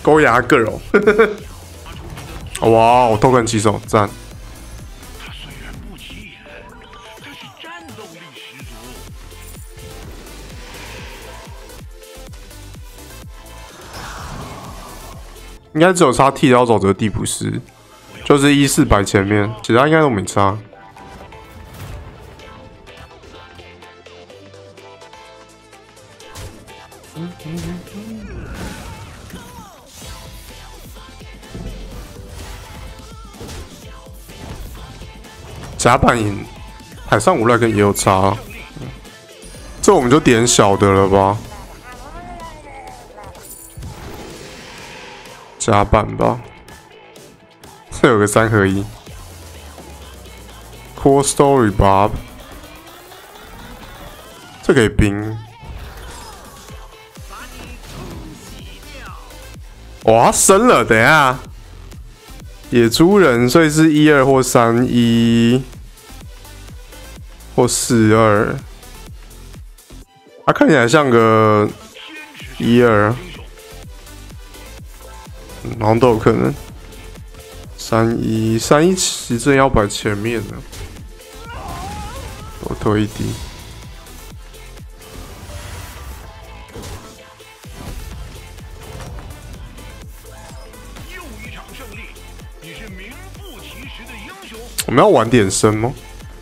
勾牙 girl， 哇，我偷看起手赞。应该只有差剃刀走这个地普斯，就是1400前面，其他应该都没差。甲板赢，海上无赖跟也有差，这我们就点小的了吧。 甲板吧，这有个3合1 ，Cool Story Bob， 这可以冰。哇，升了，等一下，野猪人，所以是12或31或42，它看起来像个12。 好像都有可能。31其实真要摆前面的，我推一滴。 又一场胜利，你是名副其实的英雄。 我们要晚点升吗？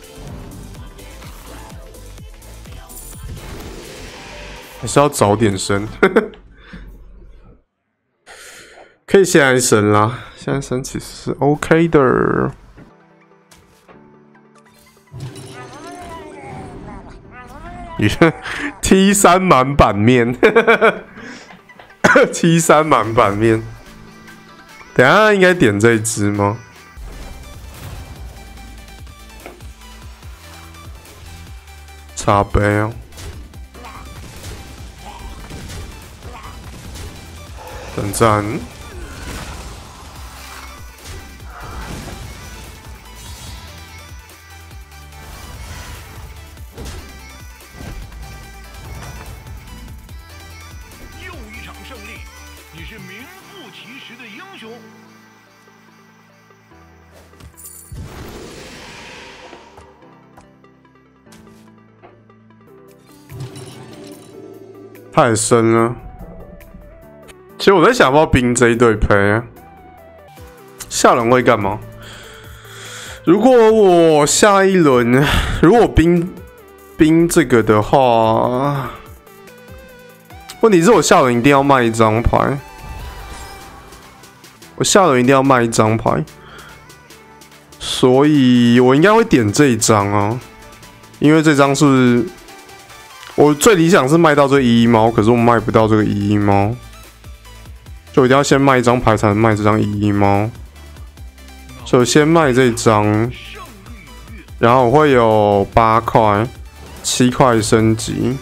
还是要早点升？可以现在升啦，现在升其实是 OK 的。T3满版面，T3满版面。等一下应该点这一只吗？茶杯哦。 等战， 又一场胜利，你是名副其实的英雄。 太深了。 其实我在想要不要冰这一对配啊，下轮会干嘛？如果我下一轮如果冰这个的话，问题是我下轮一定要卖一张牌，我下轮一定要卖一张牌，所以我应该会点这一张啊，因为这张是我最理想是卖到这11猫，可是我卖不到这个11猫。 就一定要先卖一张牌才能卖这张11猫，所以我先卖这张，然后我会有8块、7块升级。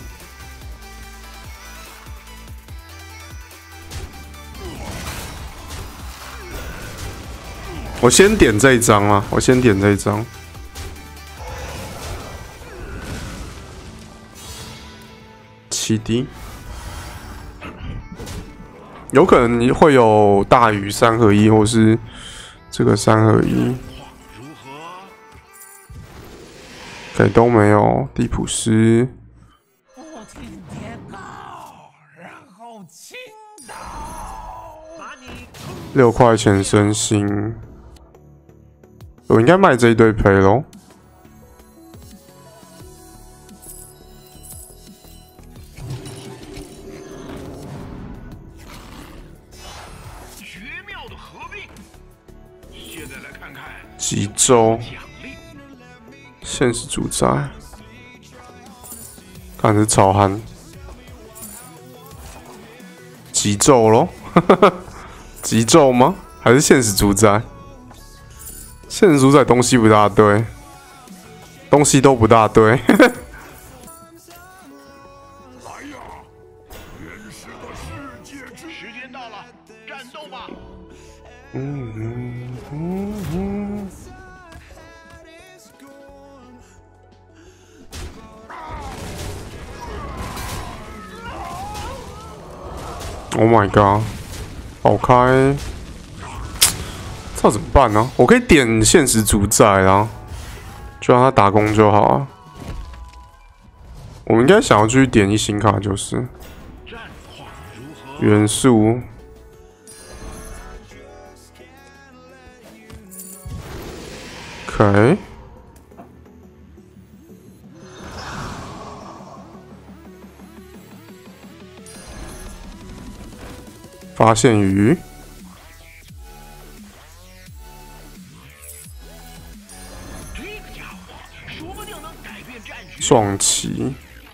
我先点这一张啊，我先点这一张。7D。 有可能会有大鱼3合1，或是这个3合1，给都没有。地普斯，6块钱升星，我应该卖这一堆赔咯。 极咒，现实主宰，看是超憨，极咒咯，极咒吗？还是现实主宰？现实主宰东西不大对，东西都不大对。 时间到了，战斗吧！ Oh my god！ 爆开，这怎么办呢？我可以点现实主宰啊，就让他打工就好啊。我们应该想要继续点一星卡，就是元素。OK。发现鱼，撞旗，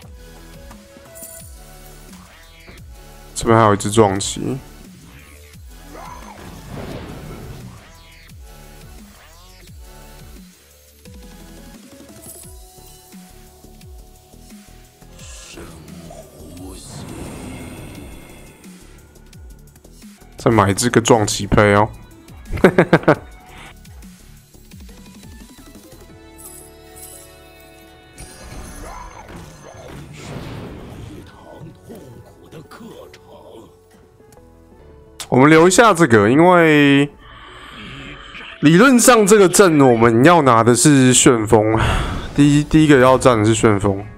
这边还有一只撞旗。再买这个撞旗配哦，我们留一下这个，因为理论上这个阵我们要拿的是旋风，第一个要战的是旋风。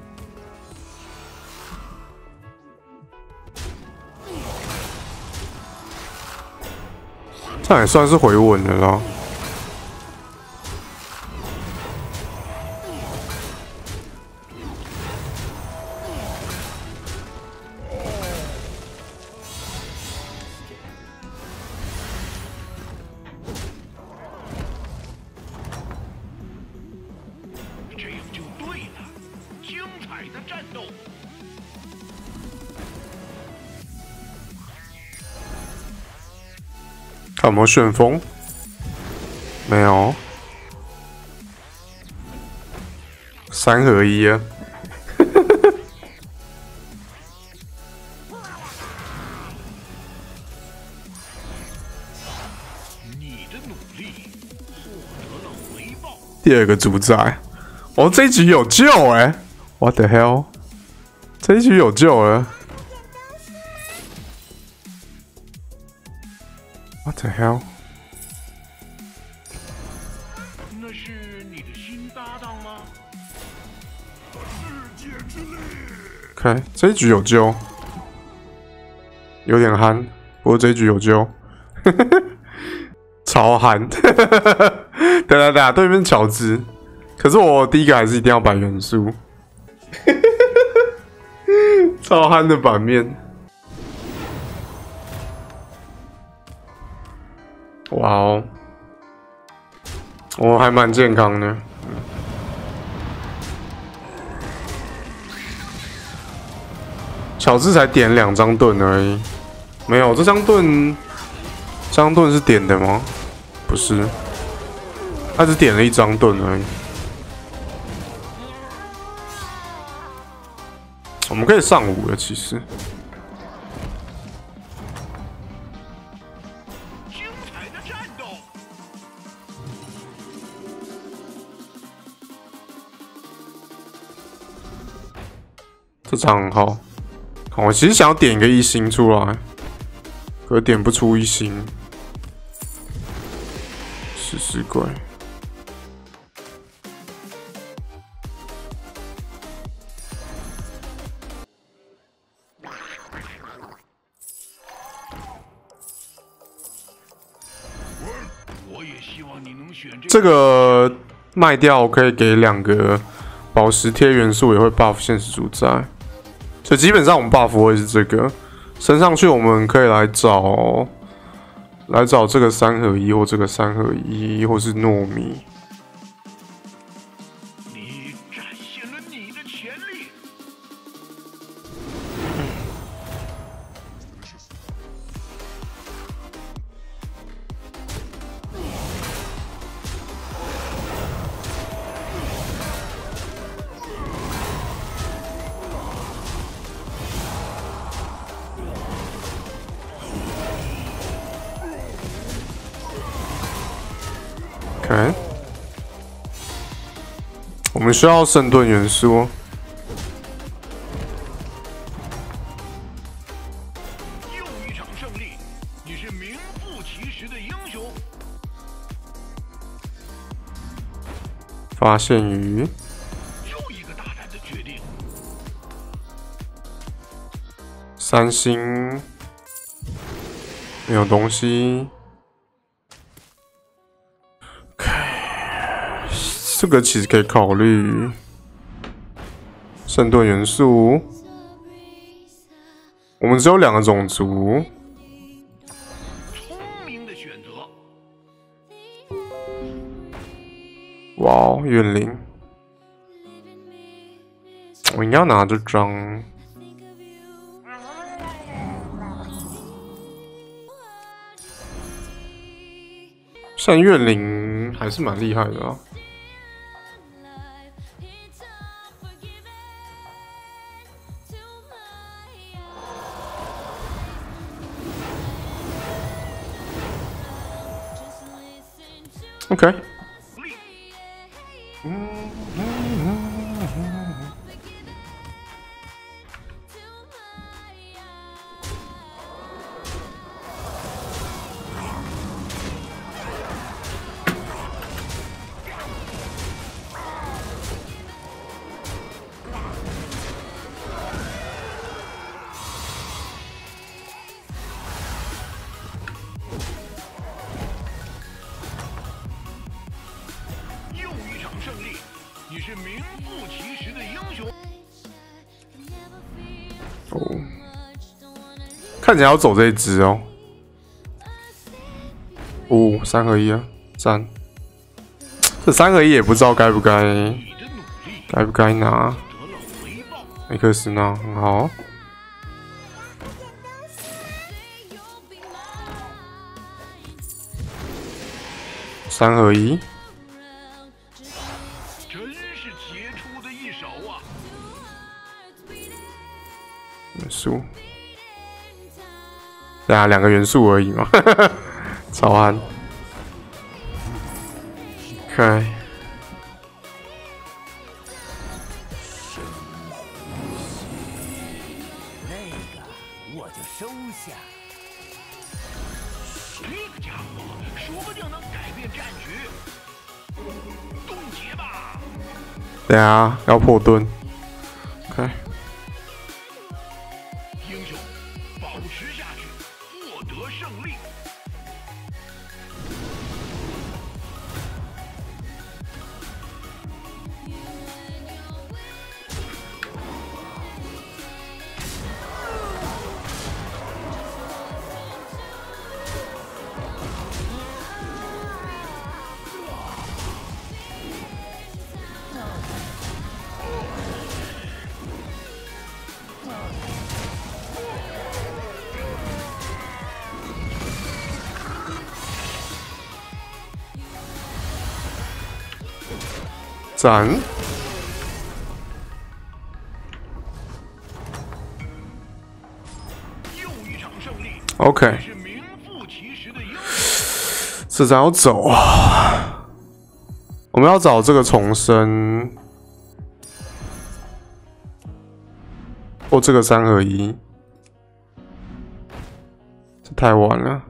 这也算是回稳了啦。 这样就对了，精彩的战斗。 看有没有旋风？没有，3合1啊！ 你的努力获得了回报。 第2个主宰，哦，这一局有救哎！What the hell？ 这一局有救了。What the hell？ 那是你的新搭档吗？世界之力。 OK， 这一局有救，有点憨，不过这一局有救，超憨。等，对面乔治，可是我第一个还是一定要摆元素，超憨的版面。哇哦，我还蛮健康的。乔治才点2张盾而已，没有这张盾是点的吗？不是，他只点了1张盾而已。我们可以上5了，其实。这张很好，我其实想要点一个1星出来，可点不出1星。食尸鬼， 我也希望你能选这个卖掉可以给2个宝石贴元素，也会 buff 现实主宰。所以基本上我们 buff 会是这个升上去，我们可以来找这个3合1或这个3合1，或是糯米。 你展现了你的潜力。 OK， 我们需要圣盾元素。 又一场胜利，你是名名副其实的英雄。 发现鱼， 就一个大胆的决定。 三星没有东西。这个其实可以考虑。圣盾元素，我们只有2个种族。 聪明的选择。 哇哦，怨灵，我应该要拿这张。像怨灵还是蛮厉害的啊。OK。 你是名副其实的英雄。 哦，看起来要走这一只哦。3合1啊，赞！这3合1也不知道该不该拿。梅克斯纳很好。3合1。元素，对啊，2个元素而已嘛，超憨。OK， 那个我就收下。 这个家伙说不定能改变战局。冻结吧。 对啊，要破盾。OK。 保持下去，获得胜利。 赞。OK， 这张要走啊！我们要找这个重生，或这个3合1，这太晚了。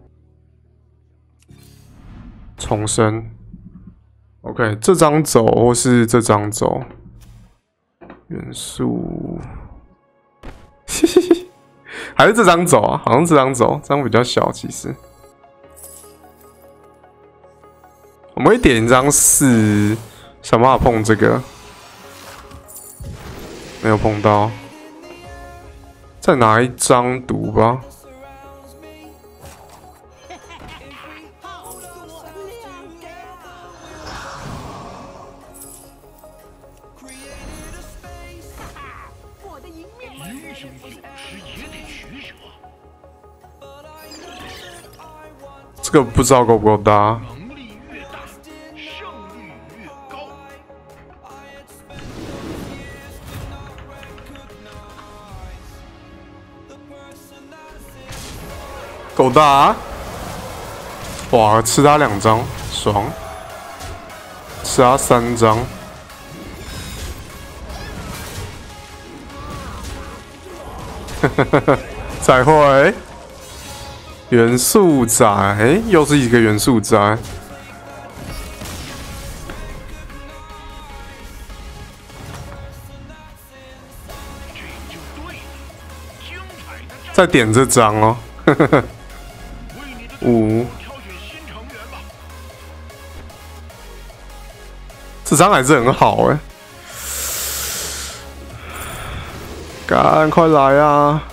重生。OK， 这张走或是这张走，元素，还是这张走啊？好像这张走，这张比较小，其实。我们会点一张4，想办法碰这个，没有碰到，再拿一张毒吧。这个不知道够不够大。 能力越大，胜率越高。 够大啊！哇，吃他2张，爽！吃他3张。再会。 元素仔，哎，又是一个元素仔。再点这张哦，5，这张还是很好哎，赶快来啊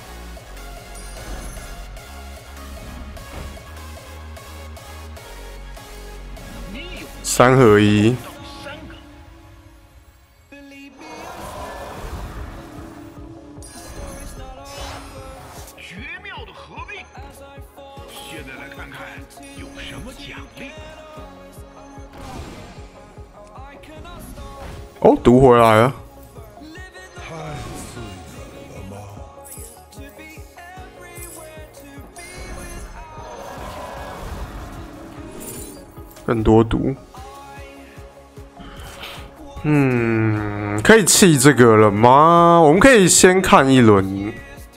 ！3合1。哦，读回来了。更多读。可以弃这个了吗？我们可以先看一轮。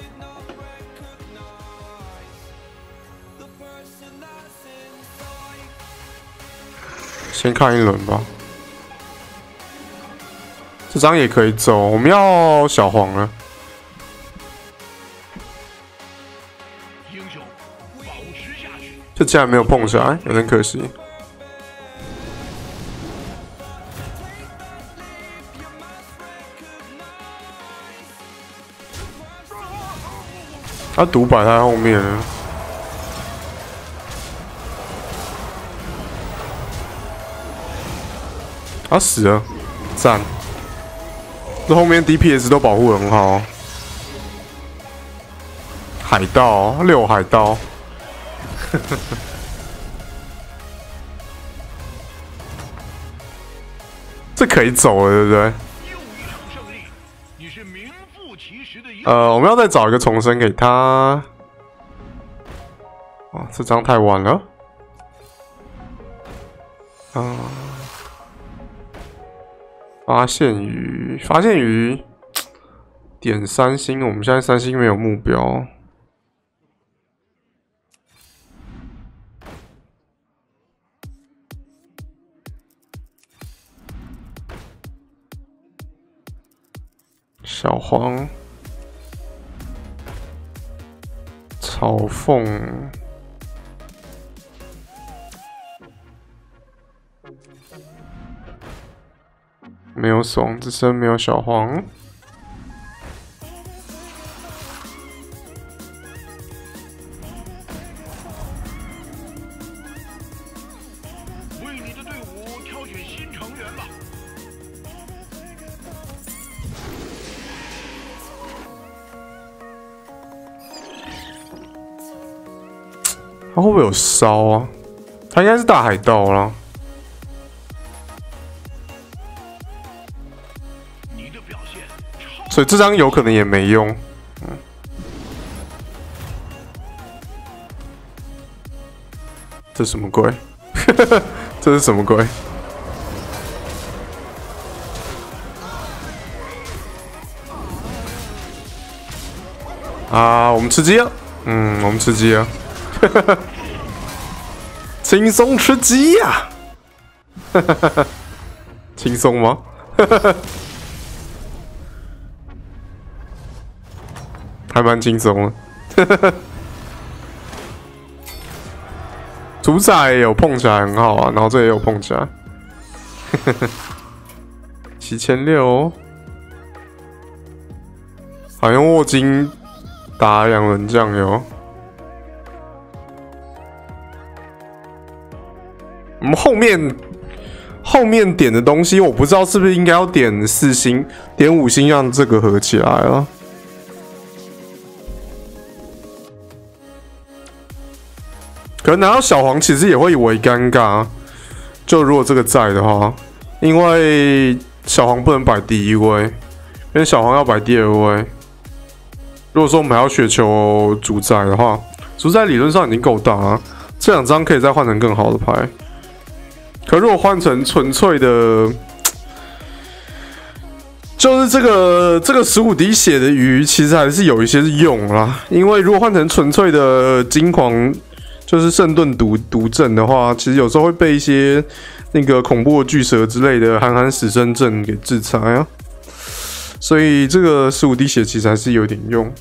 先看一轮吧。这张也可以走，我们要小黄了。这竟然没有碰起来，有点可惜。他独摆在后面了。他死了，赞！这后面 DPS 都保护很好。海盗6海盗，这可以走了，对不对？我们要再找一个重生给他。哦，这张太晚了。发现鱼，点3星，我们现在3星没有目标。小黄，草凤。没有怂之身，没有小黄。 为你的队伍挑选新成员吧。 他会不会有烧啊？他应该是大海盗啦。所以这张有可能也没用，这什么鬼？这是什么鬼？啊，我们吃鸡了，我们吃鸡了，轻松吃鸡呀！轻松吗？还蛮轻松的，主宰有碰起来很好啊，然后这也有碰起来，7600，好像沃金打2人酱油。我们后面点的东西，我不知道是不是应该要点4星、点5星，让这个合起来了。可能拿到小黄其实也会微尴尬，就如果这个在的话，因为小黄不能摆第1位，因为小黄要摆第2位。如果说我们还要雪球主宰的话，主宰理论上已经够大了，这2张可以再换成更好的牌。可如果换成纯粹的，就是这个15滴血的鱼，其实还是有一些用啦。因为如果换成纯粹的金黄就是圣盾毒阵的话，其实有时候会被一些那个恐怖的巨蛇之类的韩死生阵给制裁啊。所以这个15滴血其实还是有点用，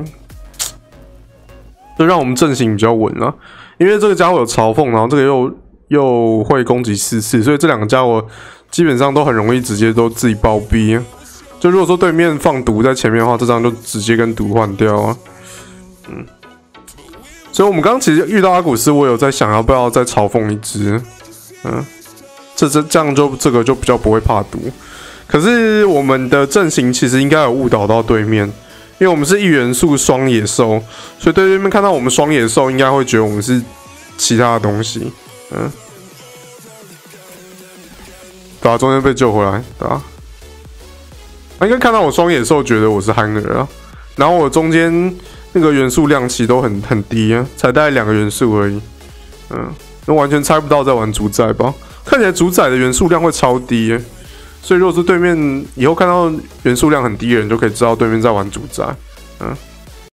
就让我们阵型比较稳了。因为这个家伙有嘲讽，然后这个又会攻击4次，所以这两个家伙基本上都很容易直接都自己暴毙。就如果说对面放毒在前面的话，这张就直接跟毒换掉啊。所以我们刚刚其实遇到阿古斯，我有在想要不要再嘲讽一只，这样就这个就比较不会怕毒。可是我们的阵型其实应该有误导到对面，因为我们是1元素双野兽，所以对面看到我们双野兽，应该会觉得我们是其他的东西，对啊，中间被救回来，对啊，他应该看到我双野兽，觉得我是憨儿啊，然后我中间那个元素量其实都很低啊，才大概2个元素而已，那完全猜不到在玩主宰吧？看起来主宰的元素量会超低耶。所以，如果是对面以后看到元素量很低的人，就可以知道对面在玩主宰。